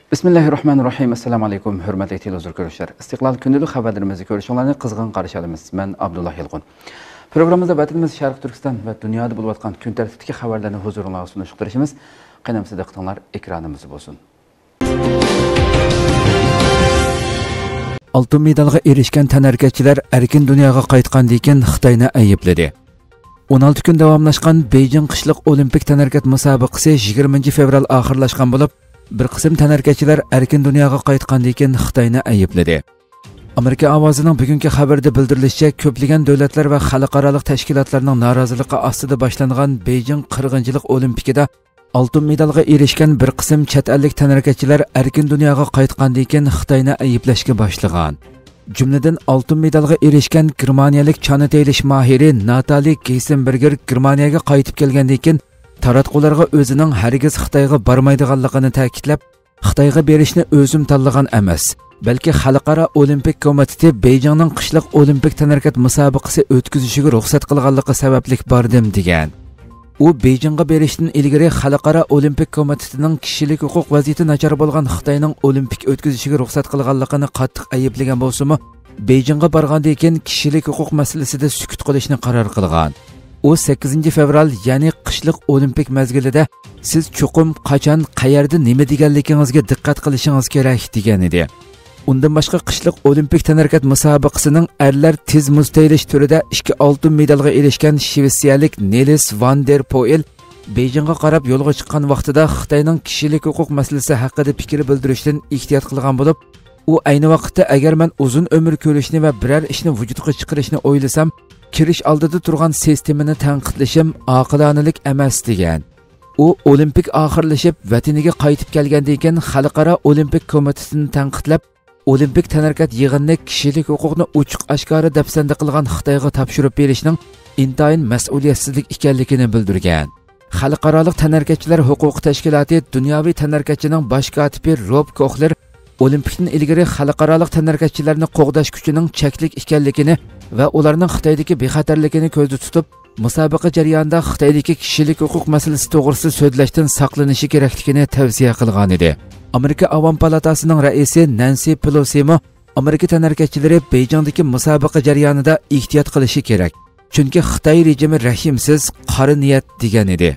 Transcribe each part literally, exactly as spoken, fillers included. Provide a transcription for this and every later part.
Bismillahirrahmanirrahim. Assalamu alaykum. Hürmetli televizyon görüşler. İstiklal günlük haberlerimizi görüşünlerini kızgın karşı alımız. Ben Abdullah Yılgun. Programımızda vatanımız Şarkı Türkistan ve dünyada bulunatkan gün tertipteki haberlerini huzuruna sunuşturuşumuz. Qanamsız diqqatinglar ekranımız olsun. Altın medalga erişken tanarkachilar erkin dunyoga qaytgandan keyin Xitoyni aybladi. on olti kun davomlashgan Beijing qishliq olimpik tanarkat musobaqasi yigirmanchi fevral oxirlashgan bo'lib, bir qism tanarkachilar erkin dunyoga qaytgandan keyin Xitoyni aybladi. Amerika ovozining bugungi xabarda bildirilishicha, ko'plagan davlatlar va xalqaro tashkilotlarning noroziligi ostida boshlangan Beijing qirg'inchilik olimpikida oltin medalga erishgan bir qism chet ellik tanarkachilar erkin dunyoga qaytgandan keyin Xitoyni ayblashga boshlagan. Jumladan oltin medalga erishgan germaniyalik chana telish mohiri Natali Geisenberger Germaniyaga qaytib kelgandan keyin taratqularga o'zining hargiz Xitoyga bormaydiganligini ta'kidlab, Xitoyga berishni o'zim tanlagan emas, balki xalqaro olimpik komiteti Beijingning qishliq olimpik tanarkat musobaqasi o'tkazishiga ruxsat qilganligi sababli bordim degan. U Beijingga berishdan ilgari xalqaro olimpik komitetining kishilik huquq vaziyati nachar bo'lgan Xitoyning olimpik o'tkazishiga ruxsat qilganligini qattiq ayiblagan bo'lsa-mu, Beijingga borgandan keyin kishilik huquq masalasida sukut qilishni qaror qilgan. O sakkizinchi fevral, ya'ni qishliq olimpik mezgilida siz chuqum qachon, qayerda nima deganligingizga diqqat qilishingiz kerak degan edi. Undan boshqa qishliq olimpik tanarkat musobaqasining erlar tez muztaylish turida ikki oltin medalga erishgan shvetsiyalik Niels van der Poel Beijingga qarab yo'lga chiqqan vaqtida Xitoyning kishilik huquq masalasi haqida fikr bildirishdan ehtiyot qilgan bo'lib, u ayni vaqtda agar men uzun umr ko'rishni va biror ishni vujudga chiqarishni o'ylasam, kirish oldida turgan sistemani tanqidlashim oqilanalik emas degan. U olimpik oxirlashib vataniga qaytib kelgandan keyin xalqaro olimpik komitetini tanqidlab, olimpik tanarkat yig'inni kishilik huquqni ochiq oshkora dafsanda qilgan Xitoyga topshirib berishning intayin mas'uliyatsizlik ekanligini bildirgan. Xalqaro tanarkatchilar huquq tashkiloti dunyoviy tanarkatchining bosh kotibi Rob Kochler olimpikdan ilgari xalqaro tanarkatchilarni qo'g'dash kuchining cheklik ekanligini va ularning Xitoydagi bexatarligini ko'zda tutib, musobaqa jarayonida Xitoydagi kishilik huquq masalasi to'g'risida so'zlashdan saqlanishi kerakligini tavsiya qilgan edi. Amerika Avam palatasining raisi Nancy Pelosi mo Amerika tanarkatchilari Beijingdagi musobaqa jarayonida ehtiyot qilishi kerak, chunki Xitoy rejimi rahimsiz, qora niyat degan edi.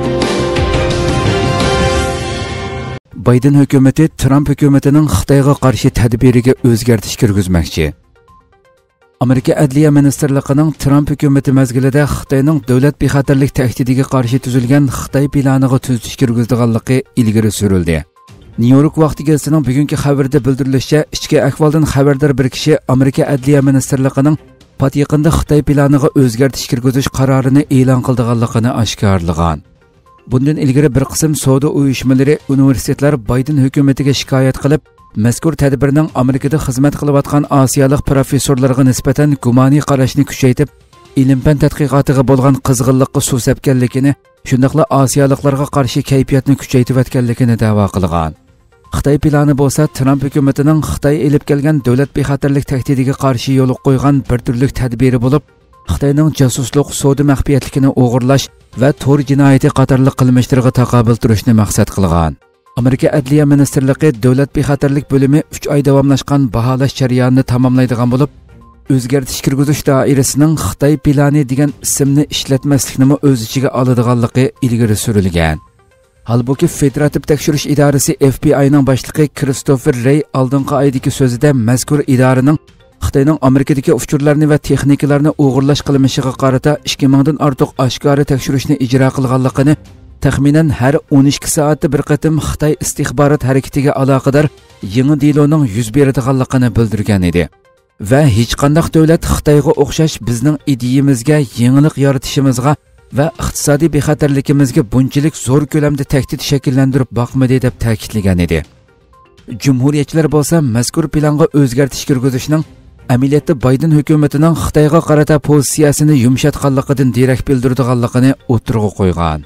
Biden hukumati Trump hukumatining Xitoyga qarshi tadbiriga o'zgartirish kirgizmoqchi. Amerika Adliya ministrligining Trump hukumati mezgilida Xitoyning davlat bexatarlik tahdidiga qarshi tuzilgan Xitoy planiga tuzish kirgizganligi ilgari surildi. New York vaqti gazetining bugungi xabarida bildirilishicha, ichki ahvoldan xabardor bir kishi Amerika Adliya ministrligining pat yaqinda Xitoy planiga o'zgartirish kirgizish qarorini e'lon qilganligini oshkorlagan. Bundan ilgari bir qism savdo uyushmalari, universitetlar Biden hukumatiga shikoyat qilib, mazkur tadbirning Amerikada xizmat qilayotgan Osiyolik professorlarga nisbatan gumoniy qarashni kuchaytirib, ilm-fan tadqiqotiga bo'lgan qizg'inlikqa suv sepganligini, shundaqla Osiyoliklarga qarshi kayfiyatni kuchaytirayotganligini da'vo qilgan. Xitoy plani bo'lsa, Trump hukumatining Xitoy elib kelgan davlat bexatarlik tahdidiga qarshi yo'l qo'ygan bir turlik tadbiri bo'lib, Xitoyning jasuslik, savdo maxfiyatligini o'g'irlash va tor jinoyati qatorliq qilmishlarga taqobil turishni maqsad qilgan. Amerika Adliya ministrligi davlat bexatarlik bo'limi uch oy davomlashgan baholash jarayonini tamomlaydigan bo'lib, o'zgartirish kirgizish doirasining Xitoy plani degan ismni ishlatmaslikni o'z ichiga oladiganligi ilgari surilgan. Halbuki Federativ tekshirish idorasi F B I'ning boshlig'i Christopher Wray oldingi oydagi so'zida mazkur idoraning Xitoyning Amerikadagi uchurlarni va texnikalarni o'g'irlash qilmishiga qarata ikki mingdan ortiq oshkora tekshirishni ijro qilganligini, taxminan har o'n ikki soatda bir qatim Xitoy istixborot harakatiga aloqador yangi deloning yuz beradiganligini bildirgan edi. Va hech qanday davlat Xitoyga o'xshash bizning ideyamizga, yangilik yaratishimizga va iqtisodiy bexatarligimizga bunchalik zo'r ko'lamda tahdid shakllantirib boqmadi deb ta'kidlagan edi. Jumhuriyatchilar bo'lsa, mazkur planga o'zgartirish kirgizishning amaliyotda Biden hukumatining Xitoyga qarata pozitsiyasini yumshatganligidan derak bildirganligini o'tirg'a qo'ygan.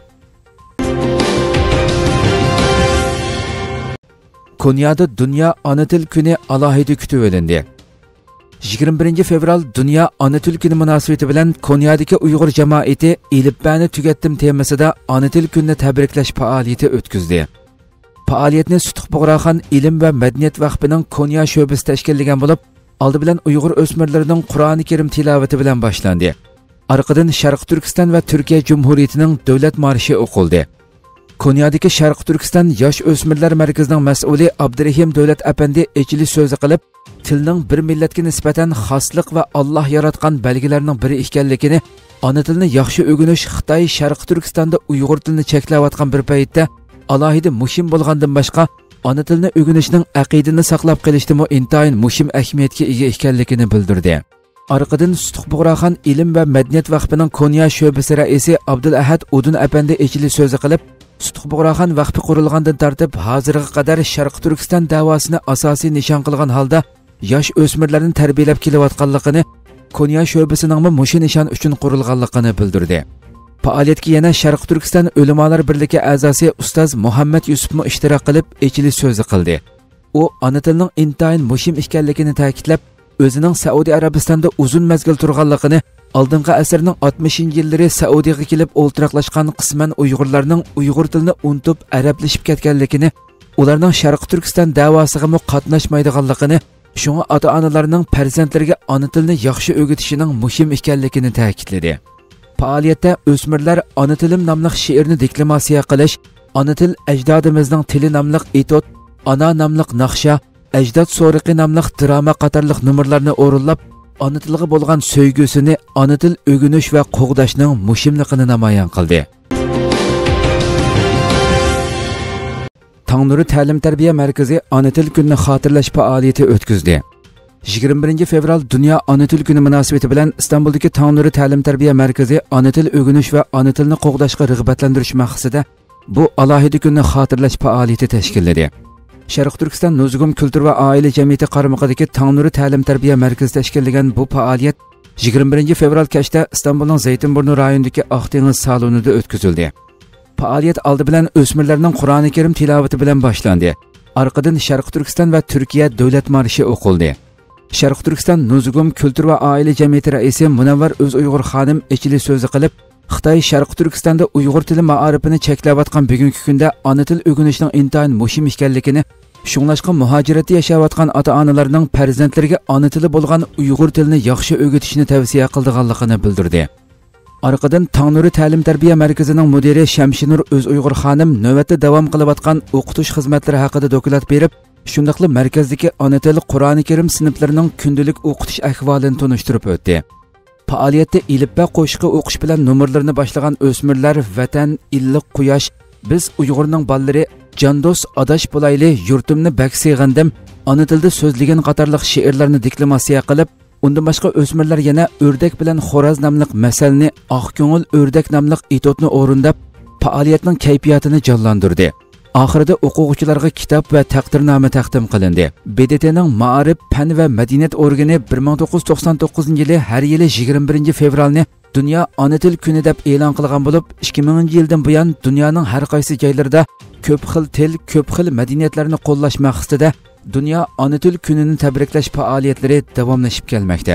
Konyada Dünya Ana Til kuni alohida kutib olindi. yigirma birinchi fevral Dünya Ana Til kuni munosabati bilan Konyadagi Uyg'ur jamoati "Elibani tugatdim" temasida Ana Til kunini tabriklash faoliyati o'tkazdi. Faoliyatni Sutuq Bug'roxon ilm va madaniyat vaqfining Konya sho'basi tashkillagan bo'lib, oldi bilan Uyg'ur o'smirlarining Qur'oni Karim tilovati bilan boshlandi. Arqadan Sharq Turkiston va Turkiya Jumhuriyatining davlat marshi o'qildi. Konyadagi Sharq Turkiston yosh o'smirlar markazining mas'uli Abdurahim Davlat apandi echilish so'zi qilib, tilning bir millatga nisbatan xoslik va Alloh yaratgan belgilarning biri ekanligini, ona tilni yaxshi o'rganish Xitoy Sharq Turkistonda Uyg'ur tilini cheklayotgan bir paytda alohida muhim bo'lgandan boshqa ona tilni o'rganishning aqidini saqlab qolishdimi intayin muhim ahamiyatga ega ekanligini bildirdi. Arqadan Sutuq Bug'roxon ilm va madaniyat vaqfining Konya sho'basi raisi Abdul Ahad Udun apandi echilish so'zi qilib, Sutuq Bug'roxon vaqfi qurilgandan tortib hozirga qadar Sharq Turkiston davosini asosiy nishon qilgan holda yosh o'smirlarni tarbiyalab kelayotganligini, Konya sho'basining mushu nishon uchun qurilganligini bildirdi. Faoliyatga yana Sharq Turkiston ulamolar birligi a'zosi ustoz Muhammad Yusufmi ishtirok qilib echilish so'zi qildi. U ona tilining intayin muhim ekanligini ta'kidlab, o'zining Saudiya Arabistonda uzun mazgil turganligini, oldingi asrning oltmishinchi yillari Saudiyaga kelib o'ltiraqlashgan qisman Uyg'urlarning Uyg'ur tilini unutib arablashib ketganligini, ularning Sharq Turkiston davosiga qatnashmaydiganligini, shunga ota-onalarning farzandlariga ona tilini yaxshi o'rgatishining muhim ekanligini ta'kidladi. Faoliyatda o'smirlar ona tilim nomli she'rni deklamatsiya qilish, ona til ajdodimizning tili nomli etot, ona nomli naqsha, ajdod so'riqi nomli drama qatorliq nomerlarni o'rinlab, ona tilga bo'lgan sevgisini, ona til o'rganish va qo'g'dashning muhimligini namoyon qildi. Tangnuri ta'lim-tarbiya markazi ona til kunini xotirlash faoliyati o'tkazdi. yigirma birinchi fevral Dunyo ona til kuni munosabati bilan Istanbuldagi Tangnuri ta'lim-tarbiya markazi ona til o'rganish va ona tilni qo'g'dashga rag'batlantirish maqsadida bu alohida kunni xotirlash faoliyati tashkilladi. Sharq Turkiston Nuzugum Kultur va oila jamiyati qaramog'idagi Tangnuri ta'lim-tarbiya markazi tashkillagan bu faoliyat yigirma birinchi fevral kechda Istanbulning Zaytinburnu rayonidagi Oqdengiz salonida o'tkazildi. Faoliyat oldi bilan o'smirlarning Qur'oni Karim tilovati bilan boshlandi. Arqadan Sharq Turkiston va Turkiya davlat marshi o'qildi. Sharq Turkiston Nuzugum Kultur va oila jamiyati raisi Munavvar O'z Uyg'ur xonim echilish so'zi qilib, Xitoy Sharq Turkistonda Uyg'ur tili ma'arifini cheklayotgan bugungi kunda ona til o'rganishning intayin muhim ekanligini, shunglashqa muhojiratda yashayotgan ota-onalarning farzandlariga ona tili bo'lgan Uyg'ur tilini yaxshi o'rgatishni tavsiya qilganligini bildirdi. Arqadan Tangnuri ta'lim-tarbiya markazining mudiri Shamshinur O'z Uyg'ur xonim navbatda davom qilayotgan o'qitish xizmatlari haqida doklad berib, shundaqli markazdagi ona tili Qur'oni Karim sinflarining kundalik o'qitish ahvolini tunishtirib o'tdi. Faoliyatda ilibba qo'shiqi o'qish bilan nomerlarni boshlagan o'smirlar Vatan, illiq quyosh, biz Uyg'urning ballari, Jandos adash bo'layli, yurtimni bak seg'andim, ona tilda so'zlagan qatorliq she'rlarni deklamatsiya qilib, undan boshqa o'smirlar yana o'rdak bilan xo'roz nomli masalni, oq ko'ngil o'rdak nomli etotni o'rindab, faoliyatning kayfiyatini jonlantirdi. Oxirida o'quvchilarga kitob va taqdirnoma taqdim qilindi. B D T'ning Ma'arif, Fan va Madaniyat organi bir ming to'qqiz yuz to'qson to'qqizinchi yili har yili yigirma birinchi fevralni Dunyo ona til kuni deb e'lon qilgan bo'lib, ikki minginchi yildan buyon dunyoning har qaysi joylarida ko'p xil til, ko'p xil madaniyatlarni qo'llash maqsadida Dunyo ona til kunini tabriklash faoliyatlari davomlashib kelmoqda.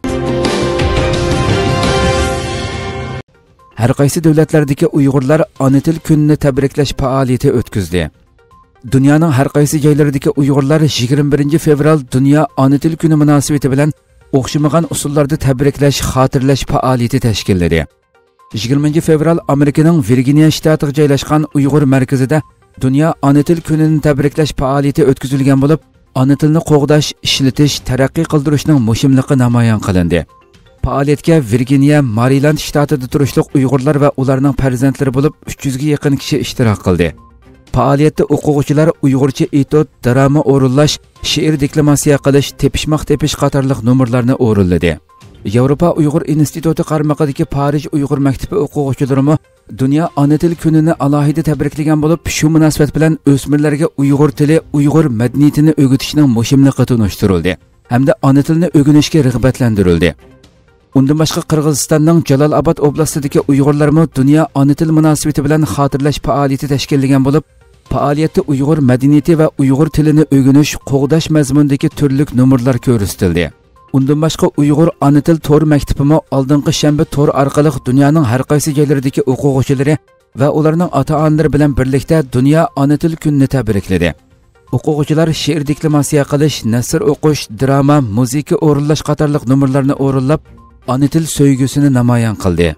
Har qaysi davlatlardagi Uyg'urlar ona til kunini tabriklash faoliyati o'tkazdi. Dunyoning har qaysi joylaridagi Uyg'urlar yigirma birinchi fevral Dunyo ona til kuni munosabati bilan o'xshamagan usullarda tabriklash, xotirlash faoliyati tashkilladi. yigirmanchi fevral Amerikaning Virginiya shtatiga joylashgan Uyg'ur markazida Dunyo ona til kunini tabriklash faoliyati o'tkazilgan bo'lib, ona tilni qo'g'dash, ishlatish, taraqqiy qildirishning muhimligi namoyon qilindi. Faoliyatga Virginiya, Maryland shtatida turishliq Uyg'urlar va ularning farzandlari bo'lib uch yuzga yaqin kishi ishtirok qildi. Faoliyatda o'quvchilar Uyg'urcha etot, drama o'rinlash, she'r deklamatsiya qilish, tepishmoq tepish qatorliq nomerlarni o'rinladi. Yevropa Uyg'ur instituti qaramog'idagi Parij Uyg'ur maktabi o'quvchilari Dunyo ona til kunini alohida tabriklagan bo'lib, shu munosabat bilan o'smirlarga Uyg'ur tili, Uyg'ur madaniyatini o'rgatishning muhimligi tunishtirildi hamda ona tilni o'rganishga rag'batlantirildi. Undan boshqa Qirg'izistonning Jalolobod oblastidagi Uyg'urlarmi Dunyo ona til munosabati bilan xotirlash faoliyati tashkillagan bo'lib, faoliyatda Uyg'ur madaniyati va Uyg'ur tilini o'rganish, qo'g'dash mazmunidagi turli nomerlar ko'rsatildi. Undan boshqa Uyg'ur ona til to'r maktabimi oldingi shanba to'r orqali dunyoning har qaysi joylaridagi o'quvchilari va ularning ota-onalari bilan birlikda Dunyo ona til kunini tabrikladi. O'quvchilar she'r deklamasiya qilish, nasr o'qish, drama, musiqa o'rinlash qatorliq nomerlarni o'rinlab, ona til so'ygusini namoyon qildi.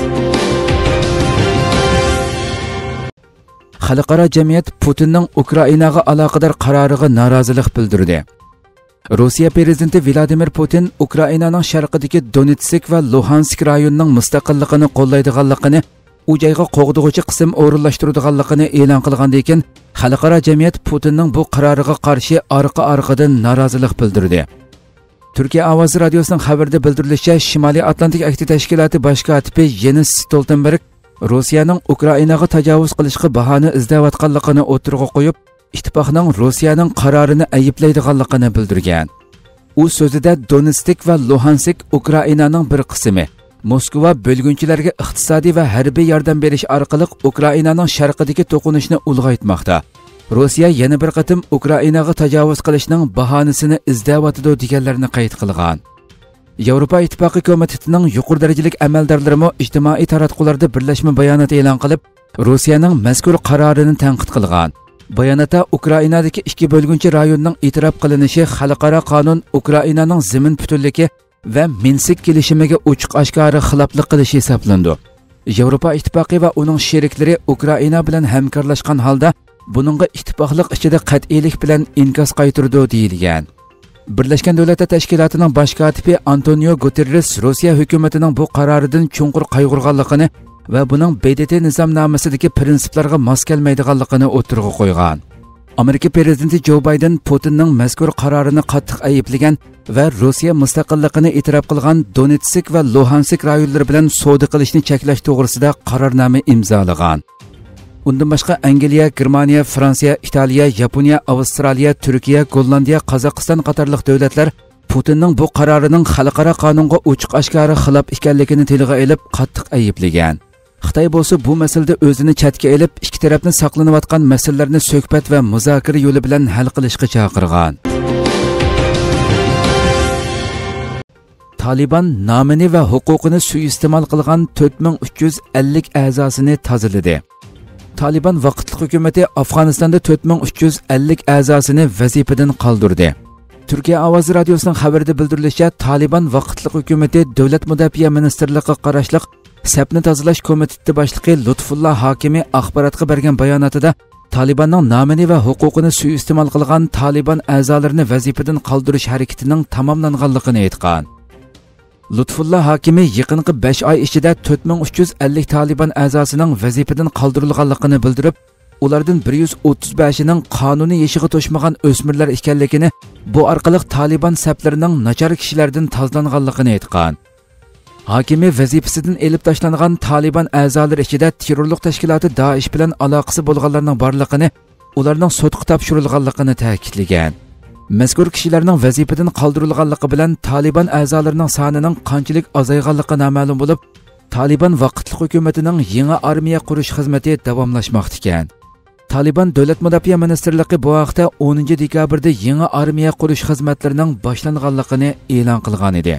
Xalqaro jamiyat Putinning Ukrainaga aloqador qaroriga norozilik bildirdi. Rossiya prezidenti Vladimir Putin Ukrainaning sharqidagi Donetsk va Luhansk rayonining mustaqilligini qo'llaydiganligini, u joyga qo'g'dug'uchi qism o'rinlashtiradiganligini e'lon qilgandan keyin xalqaro jamiyat Putinning bu qaroriga qarshi orqa-orqadan norozilik bildirdi. Turkiya Ovozi radiosining xabarida bildirilishicha, Shimoliy Atlantik Akti tashkiloti bosh kotibi Jens Stoltenberg Rossiyaning Ukrainaga tajovuz qilishga bahona izlayotganligini o'tirg'a qo'yib, ittifoqning Rossiyaning qarorini ayblaydiganligini bildirgan. U so'zida Donetsk va Luhansk Ukrainaning bir qismi, Moskva bo'lgunchilarga iqtisodiy va harbiy yordam berish orqali Ukrainaning sharqidagi to'qinishni ulg'aytmoqda. Rossiya yana bir qatim Ukrainaga tajovuz qilishning bahonasini izlayotdi deganlarni qayd qilgan. Yevropa Ittifoqi komitetining yuqori darajali amaldorlari ijtimoiy taratqularda birlashma bayonot e'lon qilib, Rossiyaning mazkur qarorini tanqid qilgan. Bayonotda Ukrainadagi ikki bo'lgunchi rayonning e'tirof qilinishi xalqaro qonun, Ukrainaning zamin butunligi va Minsk kelishimiga ochiq-oshkora xiloflik qilishi hisoblandi. Yevropa Ittifoqi va uning sheriklari Ukraina bilan hamkorlashgan holda buningga ittifoqlik ichida qat'iylik bilan inkos qaytirdi deyilgan. Birlashgan Davlatlar Tashkilotining bosh kotibi Antonio Guterres Rossiya hukumatining bu qaroridan chunqur qayg'urganligini va buning B D T nizomnomasidagi prinsiplarga mos kelmaydiganligini o'tirg'a qo'ygan. Amerika prezidenti Joe Biden Putinning mazkur qarorini qattiq ayblagan va Rossiya mustaqilligini e'tirof qilgan Donetsk va Luhansk rayonlari bilan savdo qilishni cheklash to'g'risida qarornoma imzolagan. Undan boshqa Angliya, Germaniya, Fransiya, Italiya, Yaponiya, Avstraliya, Turkiya, Gollandiya, Qozog'iston qatorliq davlatlar Putinning bu qarorining xalqaro qonunga ochiq-oshkora xilof ekanligini tilga olib qattiq ayblagan. Xitoy bo'lsa bu masalada o'zini chatga olib, ikki tarafni saqlanayotgan masalalarni suhbat va muzokara yo'li bilan hal qilishga chaqirgan. Taliban nomini va huquqini suiiste'mol qilgan to'rt ming uch yuz ellik a'zosini tozaladi. Taliban vaqtli hukumati Afg'onistonda to'rt ming uch yuz ellik a'zosini vazifadan qoldirdi. Turkiya Ovozi radiosining xabarida bildirilishicha, Taliban vaqtli hukumati Davlat mudofaa ministrligiga qarashli Sapni tozalash komiteti boshlig'i Lutfulla Hakimi axborotga bergan bayonotida Talibanning nomini va huquqini suiiste'mol qilgan Taliban a'zolarini vazifadan qoldirish harakatining tamomlanganligini aytgan. Lutfulla Hakimi yaqinqi besh oy ichida to'rt ming uch yuz ellik Taliban a'zosining vazifadan qoldirilganligini bildirib, ulardan bir yuz o'ttiz beshining qonuniy yoshiga to'shmagan o'smirlar ekanligini, bu orqali Taliban saplarining nachar kishilardan tozlanganligini aytgan. Hakimi vazifasidan elib tashlangan Taliban a'zolari ichida terrorlik tashkiloti Daesh bilan aloqasi bo'lganlarning borligini, ularning sudga topshirilganligini ta'kidlagan. Mazkur kishilarning vazifadan qoldirilganligi bilan Taliban a'zolarining sonining qanchalik azayganligi noma'lum bo'lib, Taliban vaqtli hukumatining yangi armiya qurish xizmati davomlashmoqda ekan. Taliban Davlat mudofaa ministrligi bu vaqtda o'ninchi dekabrda yangi armiya qurish xizmatlarining boshlanganligini e'lon qilgan edi.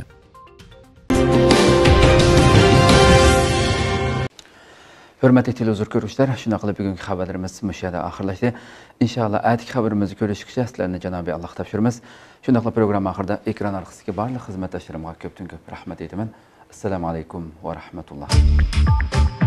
Hürmetli televizor görüşler, şuna qilib bugungi xabarlarimiz mushada oxirlashdi. Inshaalloh atigi xabarimizni ko'rishgacha sizlarni Janobiy Alloh topshiramiz. Shundaqla program oxirida ekran orqasidagi barcha xizmatdoshlarimga ko'pdan ko'p rahmat aytaman. Assalomu alaykum va rahmatulloh.